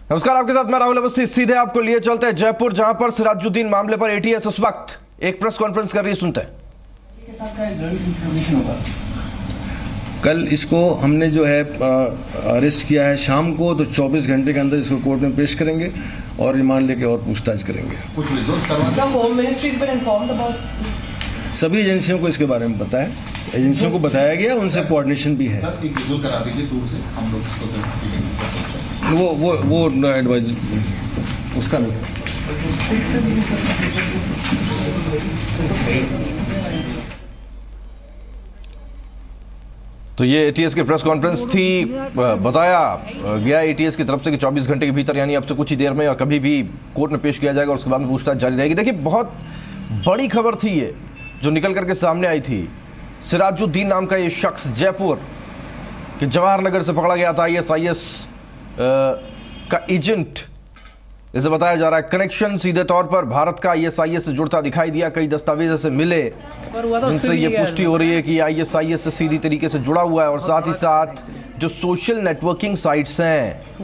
नमस्कार, आपके साथ मैं राहुल अवस्थी। सीधे आपको लिए चलते हैं जयपुर, जहां पर सिराजुद्दीन मामले पर एटीएस उस वक्त एक प्रेस कॉन्फ्रेंस कर रही है। सुनते हैं। कल इसको हमने जो है अरेस्ट किया है शाम को, तो 24 घंटे के अंदर इसको कोर्ट में पेश करेंगे और रिमांड लेके और पूछताछ करेंगे। सभी एजेंसियों को इसके बारे में पता है, एजेंसियों को बताया गया, उनसे कोऑर्डिनेशन भी है। वो एडवाइज उसका नहीं। तो ये एटीएस की प्रेस कॉन्फ्रेंस थी। बताया गया एटीएस की तरफ से कि 24 घंटे के भीतर, यानी अब से कुछ ही देर में या कभी भी कोर्ट में पेश किया जाएगा और उसके बाद में पूछताछ जारी रहेगी। देखिए, बहुत बड़ी खबर थी ये जो निकल करके सामने आई थी। सिराजुद्दीन नाम का ये शख्स जयपुर के जवाहर नगर से पकड़ा गया था। आईएसआईएस का एजेंट, इसे बताया जा रहा है। कनेक्शन सीधे तौर पर भारत का आईएसआईएस से जुड़ता दिखाई दिया। कई दस्तावेज ऐसे मिले जिनसे ये पुष्टि हो रही है कि आईएसआईएस से सीधी तरीके से जुड़ा हुआ है। और साथ ही साथ जो सोशल नेटवर्किंग साइट्स हैं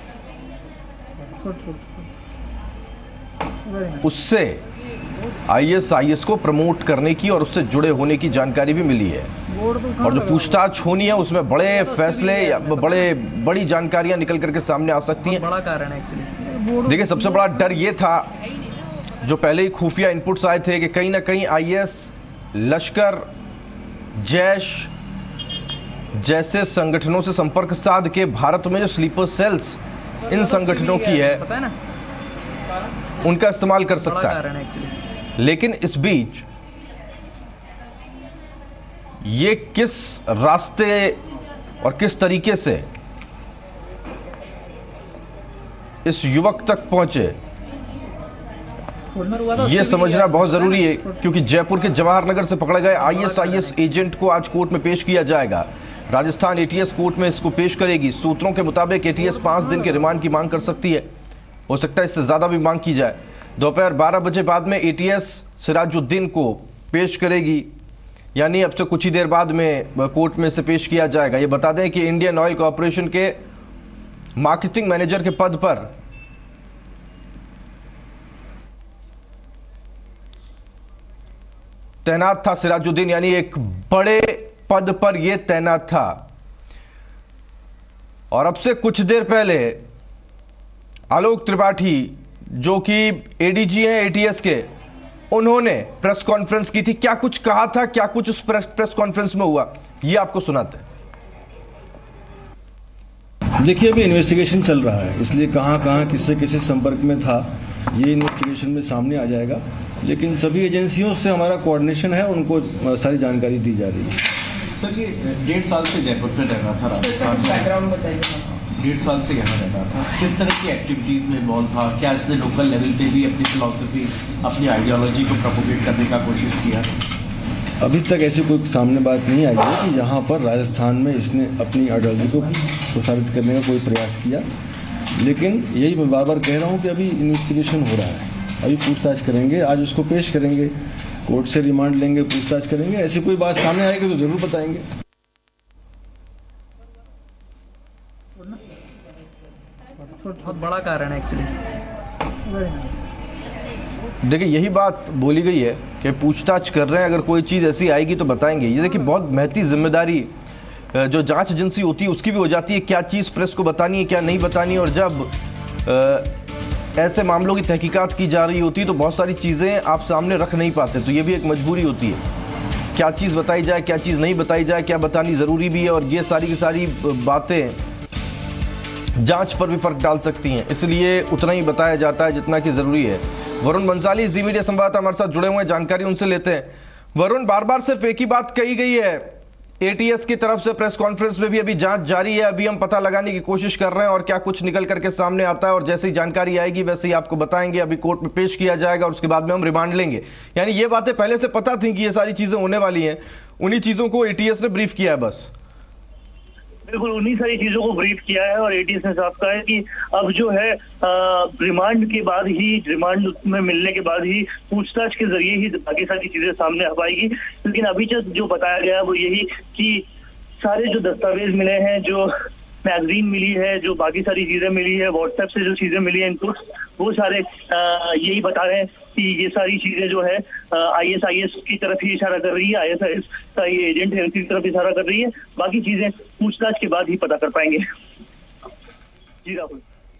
उससे आईएसआईएस को प्रमोट करने की और उससे जुड़े होने की जानकारी भी मिली है। और जो पूछताछ होनी है उसमें बड़े फैसले या बड़ी जानकारियां निकल करके सामने आ सकती हैं। बड़ा कारण है। देखिए, सबसे बड़ा डर ये था, जो पहले ही खुफिया इनपुट्स आए थे, कि कहीं ना कहीं आईएस, लश्कर, जैश जैसे संगठनों से संपर्क साध के भारत में जो स्लीपर सेल्स इन संगठनों की है उनका इस्तेमाल कर सकता है। लेकिन इस बीच ये किस रास्ते और किस तरीके से इस युवक तक पहुंचे, ये समझना बहुत जरूरी है। क्योंकि जयपुर के जवाहर नगर से पकड़े गए आईएसआईएस एजेंट को आज कोर्ट में पेश किया जाएगा। राजस्थान एटीएस कोर्ट में इसको पेश करेगी। सूत्रों के मुताबिक एटीएस 5 दिन के रिमांड की मांग कर सकती है। हो सकता है इससे ज्यादा भी मांग की जाए। दोपहर 12 बजे बाद में एटीएस सिराजुद्दीन को पेश करेगी, यानी अब से कुछ ही देर बाद में कोर्ट में से पेश किया जाएगा। ये बता दें कि इंडियन ऑयल कॉर्पोरेशन के मार्केटिंग मैनेजर के पद पर तैनात था सिराजुद्दीन, यानी एक बड़े पद पर यह तैनात था। और अब से कुछ देर पहले आलोक त्रिपाठी, जो कि एडीजी हैं एटीएस के, उन्होंने प्रेस कॉन्फ्रेंस की थी। क्या कुछ कहा था, क्या कुछ उस प्रेस कॉन्फ्रेंस में हुआ, ये आपको सुनाते हैं। देखिए, अभी इन्वेस्टिगेशन चल रहा है, इसलिए कहां किससे किससे संपर्क में था ये इन्वेस्टिगेशन में सामने आ जाएगा। लेकिन सभी एजेंसियों से हमारा कोऑर्डिनेशन है, उनको सारी जानकारी दी जा रही है। सर, ये 1.5 साल से जयपुर में रह रहा था, राजस्थान में 1.5 साल से यहाँ रहता था। किस तरह की एक्टिविटीज में इन्वॉल्व था? क्या इसने लोकल लेवल पे भी अपनी फिलॉसफी, अपनी आइडियोलॉजी को प्रोपोगेट करने का कोशिश किया? अभी तक ऐसी कोई सामने बात नहीं आई है कि यहाँ पर राजस्थान में इसने अपनी आइडियोलॉजी को प्रसारित करने का कोई प्रयास किया। लेकिन यही मैं बार बार कह रहा हूँ कि अभी इन्वेस्टिगेशन हो रहा है, अभी पूछताछ करेंगे। आज उसको पेश करेंगे, कोर्ट से रिमांड लेंगे, पूछताछ करेंगे। ऐसी कोई बात सामने आएगी तो जरूर बताएंगे। बहुत बड़ा कारण है एक्चुअली। देखिए, यही बात बोली गई है कि पूछताछ कर रहे हैं, अगर कोई चीज ऐसी आएगी तो बताएंगे। ये देखिए, बहुत महती जिम्मेदारी जो जांच एजेंसी होती है उसकी भी हो जाती है, क्या चीज प्रेस को बतानी है, क्या नहीं बतानी है। और जब ऐसे मामलों की तहकीकात की जा रही होती है तो बहुत सारी चीजें आप सामने रख नहीं पाते, तो ये भी एक मजबूरी होती है। क्या चीज बताई जाए, क्या चीज नहीं बताई जाए, क्या बतानी जरूरी भी है। और ये सारी की सारी बातें जांच पर भी फर्क डाल सकती हैं, इसलिए उतना ही बताया जाता है जितना कि जरूरी है। वरुण बंसाली जी मीडिया संवाददाता हमारे साथ जुड़े हुए हैं, जानकारी उनसे लेते हैं। वरुण, बार बार सिर्फ एक ही बात कही गई है एटीएस की तरफ से, प्रेस कॉन्फ्रेंस में भी अभी जांच जारी है, अभी हम पता लगाने की कोशिश कर रहे हैं और क्या कुछ निकल करके सामने आता है और जैसे ही जानकारी आएगी वैसे ही आपको बताएंगे। अभी कोर्ट में पेश किया जाएगा और उसके बाद में हम रिमांड लेंगे। यानी ये बातें पहले से पता थी कि ये सारी चीजें होने वाली हैं, उन्हीं चीजों को एटीएस ने ब्रीफ किया है बस। बिल्कुल उन्हीं सारी चीजों को ब्रीफ किया है और एटीएस ने साफ कहा है कि अब जो है रिमांड के बाद ही, रिमांड में मिलने के बाद ही पूछताछ के जरिए ही बाकी सारी चीजें सामने आ पाएगी। लेकिन अभी जो बताया गया है वो यही कि सारे जो दस्तावेज मिले हैं, जो मैगजीन मिली है, जो बाकी सारी चीजें मिली है, व्हाट्सएप से जो चीजें मिली है इनपुट, वो सारे यही बता रहे हैं कि ये सारी चीजें जो है ISIS की तरफ ही इशारा कर रही है, ISIS का ये एजेंट है उसी की तरफ इशारा कर रही है। बाकी चीजें पूछताछ के बाद ही पता कर पाएंगे। जी राहुल।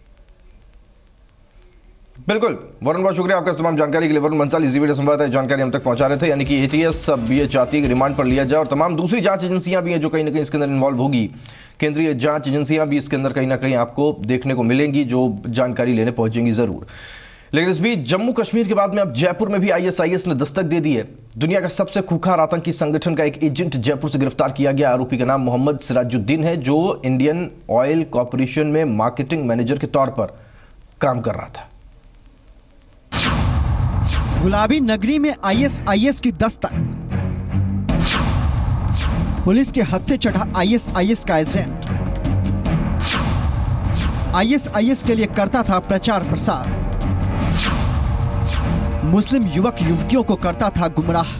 बिल्कुल वरुण, बहुत शुक्रिया आपका तमाम जानकारी के लिए। वरुण बंसल इसी वीडियो संवाददाता जानकारी हम तक पहुंचा रहे थे। यानी कि ATS अब ये चाहती है कि रिमांड पर लिया जाए और तमाम दूसरी जांच एजेंसियां भी हैं जो कहीं ना कहीं इसके अंदर इन्वॉल्व होगी। केंद्रीय जांच एजेंसियां भी इसके अंदर कहीं ना कहीं आपको देखने को मिलेंगी, जो जानकारी लेने पहुंचेंगी जरूर। लेकिन इस बीच जम्मू कश्मीर के बाद में अब जयपुर में भी ISIS ने दस्तक दे दी है। दुनिया का सबसे खूंखार आतंकी संगठन का एक एजेंट जयपुर से गिरफ्तार किया गया। आरोपी का नाम मोहम्मद सिराजुद्दीन है, जो इंडियन ऑयल कॉर्पोरेशन में मार्केटिंग मैनेजर के तौर पर काम कर रहा था। गुलाबी नगरी में ISIS की दस्तक, पुलिस के हत्थे चढ़ा ISIS का एजेंट। ISIS के लिए करता था प्रचार प्रसार, मुस्लिम युवक युवतियों को करता था गुमराह।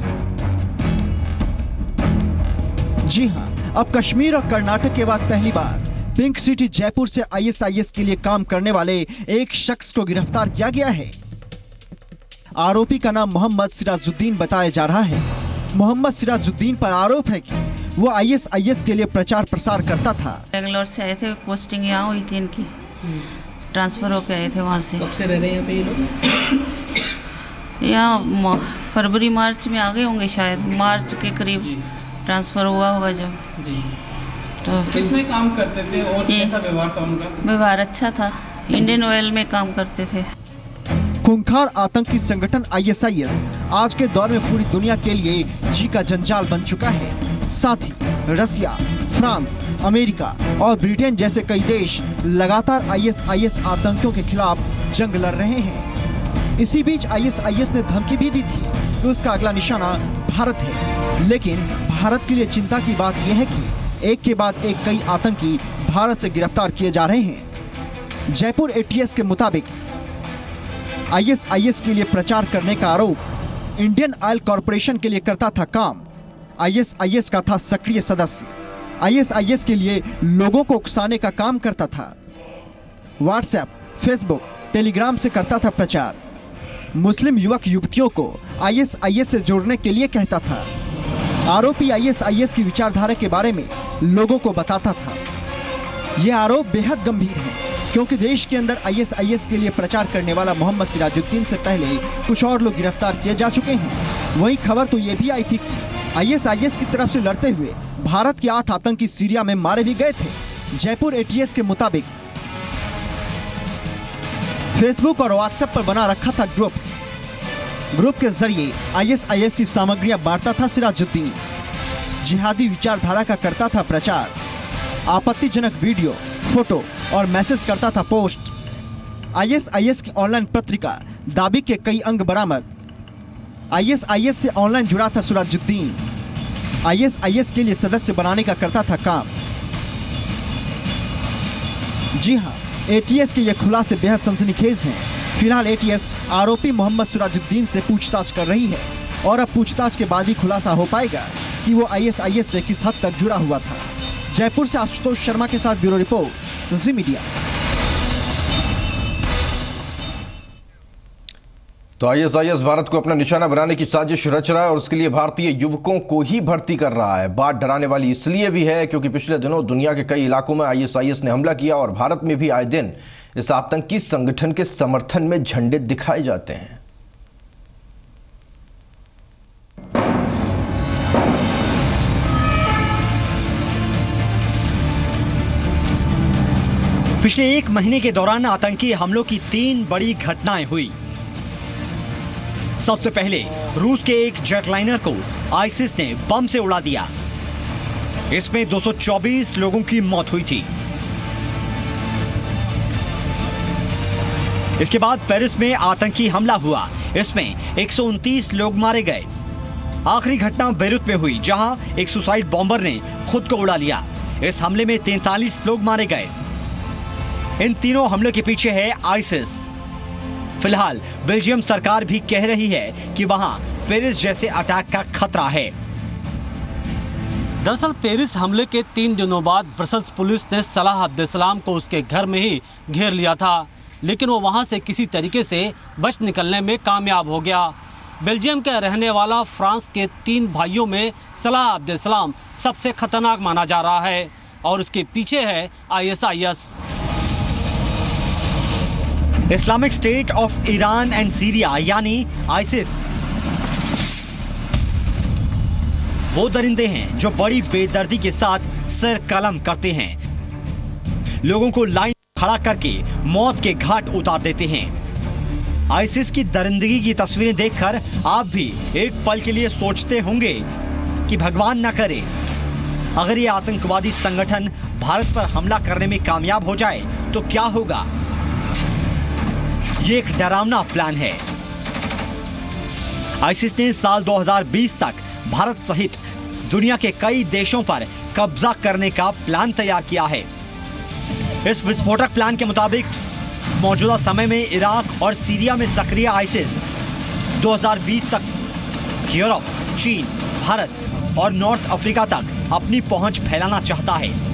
जी हां, अब कश्मीर और कर्नाटक के बाद पहली बार पिंक सिटी जयपुर से ISIS के लिए काम करने वाले एक शख्स को गिरफ्तार किया गया है। आरोपी का नाम मोहम्मद सिराजुद्दीन बताया जा रहा है। मोहम्मद सिराजुद्दीन पर आरोप है कि वो ISIS के लिए प्रचार प्रसार करता था। बेंगलोर से आए थे, पोस्टिंग यहाँ हुई थी इनकी, ट्रांसफर होके आए थे वहाँ से। कब से रह रहे हैं यहाँ पे ये लोग? यहाँ फरवरी मार्च में आ गए होंगे शायद, मार्च के करीब ट्रांसफर हुआ होगा जब। जी। तो किसमें काम करते थे और कैसा व्यवहार था उनका? व्यवहार अच्छा था, इंडियन ऑयल में काम करते थे। खूंखार आतंकी संगठन ISIS आज के दौर में पूरी दुनिया के लिए जी का जंजाल बन चुका है। साथ ही रसिया, फ्रांस, अमेरिका और ब्रिटेन जैसे कई देश लगातार ISIS आतंकियों के खिलाफ जंग लड़ रहे हैं। इसी बीच ISIS ने धमकी भी दी थी कि उसका अगला निशाना भारत है। लेकिन भारत के लिए चिंता की बात यह है कि एक के बाद एक कई आतंकी भारत से गिरफ्तार किए जा रहे हैं। जयपुर ATS के मुताबिक ISIS के लिए प्रचार करने का आरोप इंडियन ऑयल कॉर्पोरेशन के लिए करता था काम। ISIS का था सक्रिय सदस्य। ISIS के लिए लोगों को उकसाने का काम करता था। व्हाट्सएप, फेसबुक, टेलीग्राम से करता था प्रचार। मुस्लिम युवक युवतियों को ISIS से जोड़ने के लिए कहता था। आरोपी ISIS की विचारधारा के बारे में लोगों को बताता था। यह आरोप बेहद गंभीर है, क्योंकि देश के अंदर ISIS के लिए प्रचार करने वाला मोहम्मद सिराजुद्दीन से पहले कुछ और लोग गिरफ्तार किए जा चुके हैं। वहीं खबर तो ये भी आई थी कि ISIS की तरफ से लड़ते हुए भारत के 8 आतंकी सीरिया में मारे भी गए थे। जयपुर ATS के मुताबिक फेसबुक और व्हाट्सएप पर बना रखा था ग्रुप के जरिए ISIS की सामग्रियां बांटता था सिराजुद्दीन। जिहादी विचारधारा का करता था प्रचार। आपत्तिजनक वीडियो, फोटो और मैसेज करता था पोस्ट। ISIS की ऑनलाइन पत्रिका दाबी के कई अंग बरामद। ISIS से ऑनलाइन जुड़ा था सिराजुद्दीन। ISIS के लिए सदस्य बनाने का करता था काम। जी हां, ATS के ये खुलासे बेहद सनसनीखेज हैं। फिलहाल ATS आरोपी मोहम्मद सिराजुद्दीन से पूछताछ कर रही है और अब पूछताछ के बाद ही खुलासा हो पाएगा कि वो ISIS से किस हद तक जुड़ा हुआ था। जयपुर से आशुतोष शर्मा के साथ ब्यूरो रिपोर्ट, जी मीडिया। तो ISIS भारत को अपना निशाना बनाने की साजिश रच रहा है और उसके लिए भारतीय युवकों को ही भर्ती कर रहा है। बात डराने वाली इसलिए भी है क्योंकि पिछले दिनों दुनिया के कई इलाकों में ISIS ने हमला किया और भारत में भी आए दिन इस आतंकी संगठन के समर्थन में झंडे दिखाए जाते हैं। पिछले 1 महीने के दौरान आतंकी हमलों की 3 बड़ी घटनाएं हुई। सबसे पहले रूस के एक जेटलाइनर को आईसिस ने बम से उड़ा दिया। इसमें 224 लोगों की मौत हुई थी। इसके बाद पेरिस में आतंकी हमला हुआ। इसमें 129 लोग मारे गए। आखिरी घटना बेरूत में हुई, जहां एक सुसाइड बॉम्बर ने खुद को उड़ा लिया। इस हमले में 43 लोग मारे गए। इन तीनों हमलों के पीछे है आईसिस। फिलहाल बेल्जियम सरकार भी कह रही है कि वहां पेरिस जैसे अटैक का खतरा है। दरअसल पेरिस हमले के 3 दिनों बाद ब्रसल्स पुलिस ने सलाह अब्देसलाम को उसके घर में ही घेर लिया था, लेकिन वो वहां से किसी तरीके से बच निकलने में कामयाब हो गया। बेल्जियम का रहने वाला फ्रांस के 3 भाइयों में सलाह अब्देसलाम सबसे खतरनाक माना जा रहा है और उसके पीछे है ISIS। Islamic state of Iran and Syria यानी आइसिस वो दरिंदे हैं जो बड़ी बेदर्दी के साथ सर कलम करते हैं, लोगों को लाइन खड़ा करके मौत के घाट उतार देते हैं। आइसिस की दरिंदगी की तस्वीरें देखकर आप भी एक पल के लिए सोचते होंगे कि भगवान न करे अगर ये आतंकवादी संगठन भारत पर हमला करने में कामयाब हो जाए तो क्या होगा। ये एक डरावना प्लान है। आइसिस ने साल 2020 तक भारत सहित दुनिया के कई देशों पर कब्जा करने का प्लान तैयार किया है। इस विस्फोटक प्लान के मुताबिक मौजूदा समय में इराक और सीरिया में सक्रिय आइसिस 2020 तक यूरोप, चीन, भारत और नॉर्थ अफ्रीका तक अपनी पहुंच फैलाना चाहता है।